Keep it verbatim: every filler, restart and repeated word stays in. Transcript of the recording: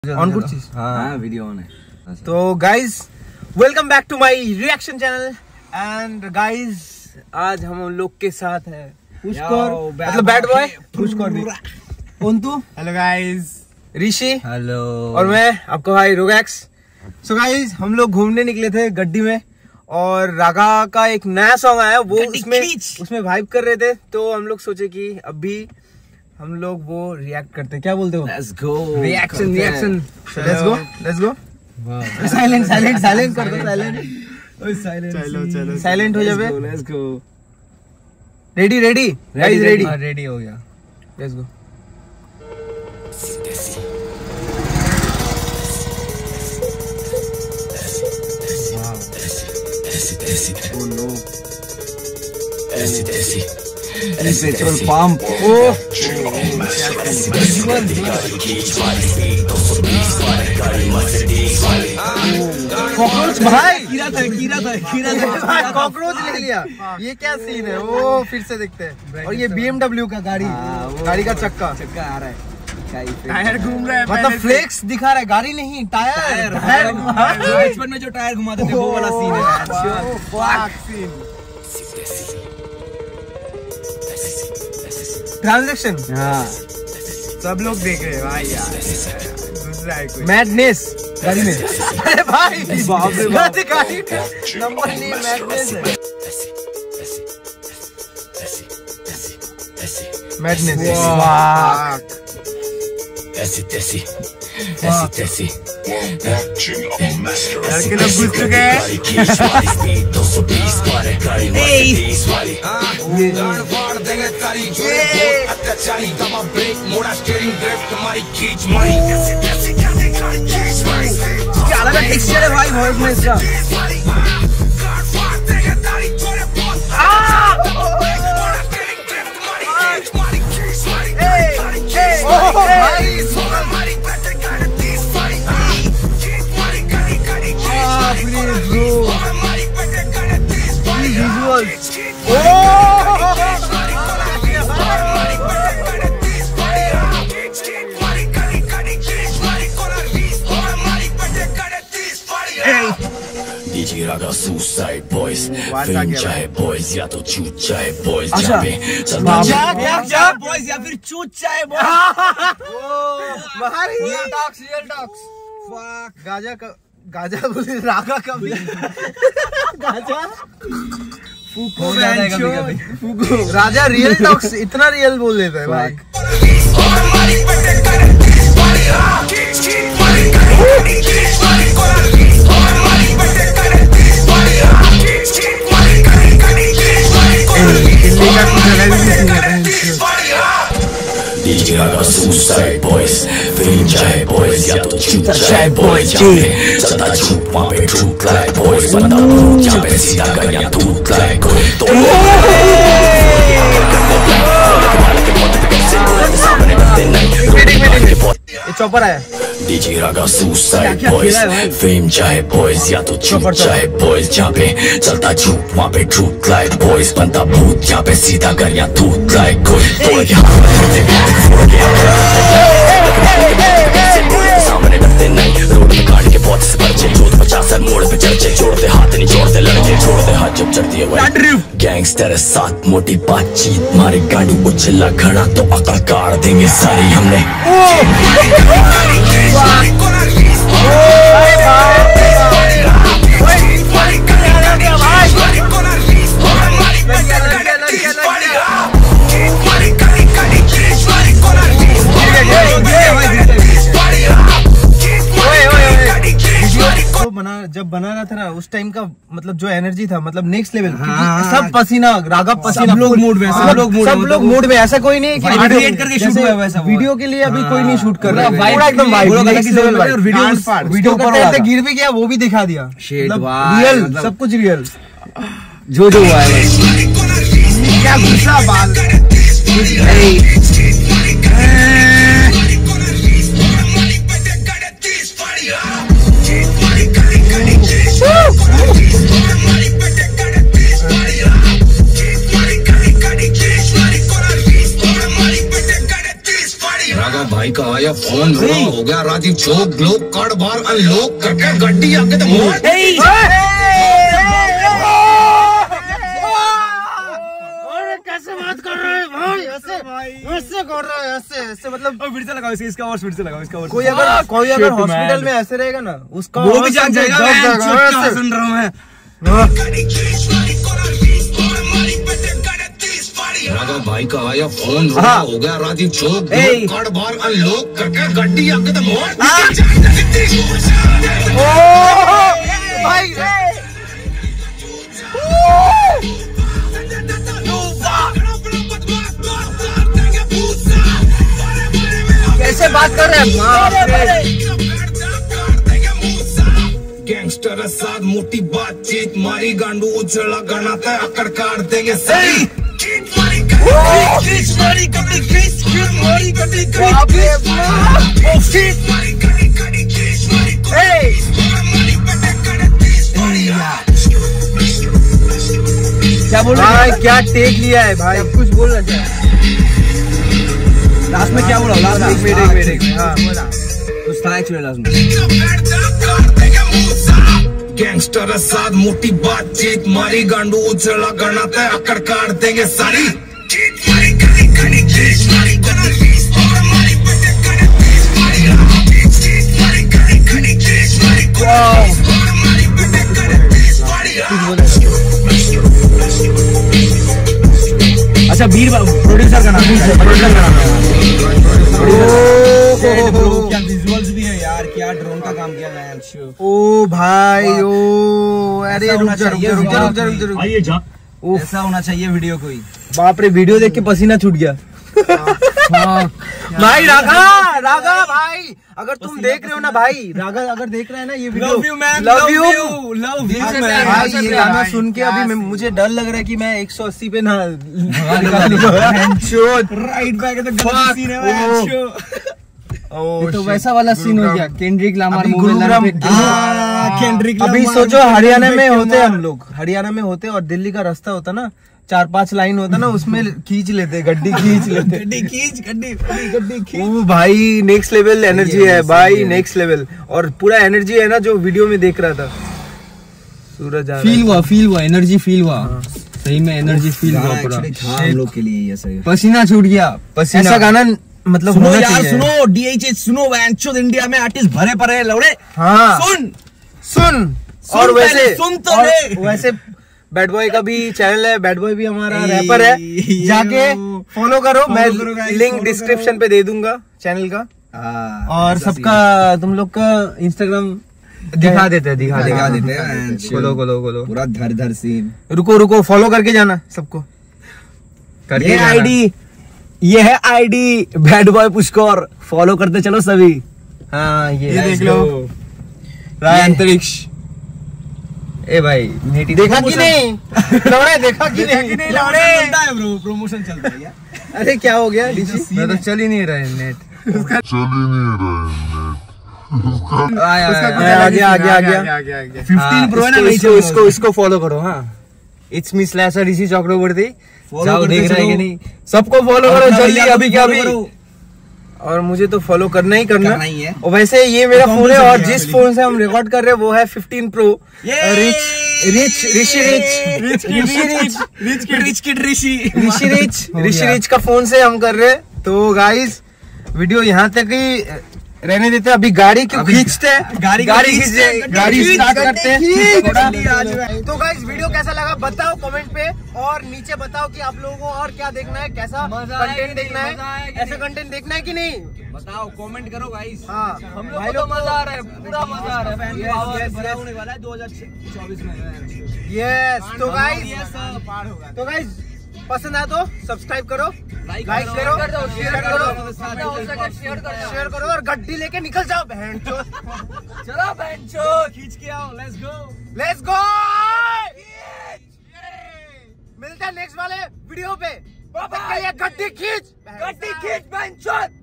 On कुछ चीज हाँ वीडियो ऑन है। तो guys welcome back to my reaction channel and guys आज हम लोग के साथ है पुष्कर मतलब बैड बॉय पुष्कर भी उन्तु हेलो गाइज ऋषि हेलो और मैं आपका भाई रोगैक्स। सो गाइज हम लोग घूमने निकले थे गड्डी में और रागा का एक नया सॉन्ग आया वो उसमें उसमें वाइब कर रहे थे तो हम लोग सोचे कि अभी हम लोग वो रिएक्ट करते क्या बोलते हो let's go reaction reaction let's go let's go silent silent silent कर दो साइलेंट ओए साइलेंट चलो चलो साइलेंट हो जावे let's go ready ready guys ready ready हो गया लेट्स गो ओह नो ऐसी ऐसी पेट्रोल पंप ओ कॉकरोच भाई कीड़ा था कीड़ा था कीड़ा था कॉकरोच ले लिया। ये क्या सीन है वो फिर से देखते हैं। और ये बी एम डब्ल्यू का गाड़ी गाड़ी का चक्का चक्का आ रहा है टायर घूम रहा है मतलब फ्लेक्स दिखा रहा है गाड़ी नहीं टायर टायर बचपन में जो टायर घुमाते थे वो वाला सीन है। ट्रांजैक्शन हाँ सब लोग देख रहे हैं भाई यार दूसरा है कोई मैडनेस गाड़ी में अरे भाई बाप रे बाप गाड़ी नंबर नहीं मैडनेस है मैडनेस वाह ऐसी तैसी ऐसी तैसी लड़के लोग घुस चुके हैं दो सौ बीस वाले गाड़ी मर्सिडीज वाली क्या अलग टेक्सचर है भाई वॉइस में इसका। DJ Raga suicide boys film चाहे बॉयज या तो चूत चाहे बॉयज जावे चलता जा बॉयज या फिर चूत चाहे boys real talks real talks fuck गाजा का गाजा बोले रागा का भी गाजा फूको फूको राजा रियल टॉक्स इतना रियल बोल देता है भाई। DJ Raga suicide boys film चाहे बॉयज या तो चूत चाहे बॉयज जावे चलता झूठ वहाँ पे ट्रूथ लाइक बॉयज बंदा भूत यहाँ पे सीधा कर या थूत लाइक तो ये चॉपर है DJ Raga suicide boys fame चाहे बॉयज या तो चूत चाहे बॉयज जहाँ पे चलता झूठ वहाँ पे ट्रूथ लाइक बॉयज बनता भूत यहाँ पे सीधा कर या थूत लाइक कोई सामने डरते नहीं रोड में गाड़ी के बहुत से पर्चे जोत पचास मोड़ पे चर्चे जोड़ते हाथ नहीं जोड़ते लड़के छोड़ते हाथ जब चढ़ती है गैंगस्टर साथ मोटी बातचीत मारे गाड़ी उछला खड़ा तो अकल काट देंगे सारी हमने बना जब बना रहा था ना उस टाइम का मतलब जो एनर्जी था मतलब नेक्स्ट लेवल सब पसीना रागा पसीना सब लोग मूड में सब लोग मूड सब लोग मूड में ऐसा कोई नहीं कि क्रिएट करके शूट हुआ वैसा वीडियो के लिए अभी कोई नहीं शूट कर रहा पूरा एकदम vibe next level vibe video video करते थे गिर भी गया वो भी दिखा दिया रियल सब कुछ रियल जो जो हुआ है क्या गुस्सा बाल भाई का आया फोन, हो गया राजीव चौक, ग्लोब कार्ड बार अनलॉक करके गड्डी आके तो मोड़। कैसे बात कर रहे हैं भाई? ऐसे ऐसे कर रहे हैं, ऐसे ऐसे मतलब फिर से लगाओ इसका और फिर से लगाओ इसका और। कोई अगर कोई अगर हॉस्पिटल में ऐसे रहेगा ना, उसका वो भी जाग जाएगा। मैं सुन रहा हूँ मैं। राघव भाई का आया फोन, हो गया राजीव चौक, ग्लोब कार्ड बार अनलॉक करके गड्डी आके तो मोड़। भाई कैसे बात कर रहे हैं? गैंगस्टर साथ मोटी बातचीत, मारी गांडू उछला गाना तय अकड़ काट देंगे सही। क्या बोल रहा है? क्या टेक लिया है भाई? कुछ बोल रहा है लास्ट में? क्या बोला लास्ट में? एक मिनट एक मिनट हाँ कुछ था एक्चुअली लास्ट में। गैंगस्टर साथ मोटी बातचीत, मारी गांडू उछला गाना तय अकड़ काट देंगे सारी। अच्छा बीर प्रोड्यूसर का नाम है, प्रोड्यूसर का नाम है। क्या विजुअल्स भी है यार, क्या ड्रोन का काम किया गया है। ओ भाई ओ, अरे रुक जा रुक जा रुक जा रुक जा रुक जा रुक जा। आइए जा, ऐसा होना चाहिए वीडियो कोई। बाप रे, वीडियो देख के पसीना छूट गया। भाई राघा राघा भाई, अगर तुम देख रहे हो ना भाई, राघा अगर देख रहे हैं ना ये video, love you man, love you love you भाई। ये गाना सुन के अभी मुझे डर लग रहा है कि मैं एक सौ अस्सी पे ना राइट बैक तो गलत सीन है मैन। Oh, तो वैसा वाला सीन हो गया केंड्रिक लामार मूवी। केंड्रिक अभी सोचो हरियाणा में होते हम लोग, हरियाणा में होते और दिल्ली का रास्ता होता ना, चार पांच लाइन होता ना, उसमें खींच लेते, गड्डी खींच लेते, गड्डी खींच गड्डी गड्डी खींच। ओ भाई नेक्स्ट लेवल एनर्जी है भाई, नेक्स्ट लेवल। और पूरा एनर्जी है ना जो वीडियो में देख रहा था। सूरज फील हुआ फील हुआ एनर्जी फील हुआ, सही में एनर्जी फील हुआ पूरा हम लोग के लिए। ये सही, पसीना छूट गया। पसीना ऐसा गाना मतलब सुनो होना यार, चाहिए। सुनो डीएचएच सुनो, वैंचो इंडिया में आर्टिस्ट भरे पड़े हैं लौड़े। हाँ सुन सुन सुन और पहले, वैसे सुन तो और ले। वैसे बैड बॉय का भी चैनल है, बैड बॉय भी हमारा रैपर है, जाके फॉलो करो। मैं लिंक डिस्क्रिप्शन पे दे दूंगा चैनल का। और सबका तुम लोग का इंस्टाग्राम दिखा देते हैं, दिखा दिखा देते देते हैं। खोलो खोलो खोलो, पूरा धर धर सीन। रुको रुको, फॉलो करके जाना सबको, करके ये जाना। आईडी ये है ID bad boy Pushkar, follow करते चलो सभी। हाँ ये, ये देख लो ये- अंतरिक्ष। ए भाई देखा कि नहीं लौड़े, देखा कि नहीं लौड़े चलता है ब्रो, प्रमोशन चलता है यार। अरे क्या हो गया डीसी? मैं तो चल ही नहीं रहा है नेट। आया आ गया आ गया आ गया। फिफ्टीन प्रो है ना, इसको नहीं इसको चल इसको इसको फॉलो करो। हाँ इट्स मी स्लैश ऋषि चक्रवर्ती, जाओ देख रहे हैं कि नहीं, सबको फॉलो करो जल्दी, अभी क्या अभी। और मुझे तो फॉलो करना ही करना, करना ही है। और वैसे ये मेरा फोन है, और जिस फोन से हम रिकॉर्ड कर रहे हैं वो है fifteen pro. Rich rich Rishi rich rich Rishi rich rich kid rich kid Rishi Rishi rich Rishi rich का फोन से हम कर रहे हैं। तो गाइस वीडियो यहाँ तक ही रहने देते हैं, अभी गाड़ी क्यों खींचते हैं, गाड़ी गाड़ी खींचते हैं, खींचते गाड़ी खींच, स्टार्ट करते हैं खींच। तो गाइस वीडियो कैसा लगा बताओ कमेंट पे, और नीचे बताओ कि आप लोगों को और क्या देखना है, कैसा कंटेंट देखना है, ऐसा कंटेंट देखना है कि नहीं, बताओ कमेंट करो गाइस। हाँ हम लोग भाई को तो लोग मजा आ रहा है, पूरा मजा आ रहा है। Yes, पावर yes, भरा yes. होने वाला है दो हज़ार चौबीस में। यस। तो गाइस ये सब पार होगा। तो गाइस पसंद आया तो सब्सक्राइब करो, लाइक लाइक करो, करो, शेयर शेयर करो, करो, शेयर करो, और गड्डी लेके निकल जाओ बहन चो। चलो बेंचो खींच के आओ, लेट्स गो लेट्स गो। मिलते हैं नेक्स्ट वाले वीडियो पे, तब तक के लिए गड्डी खींच गड्डी खींच बेंचो।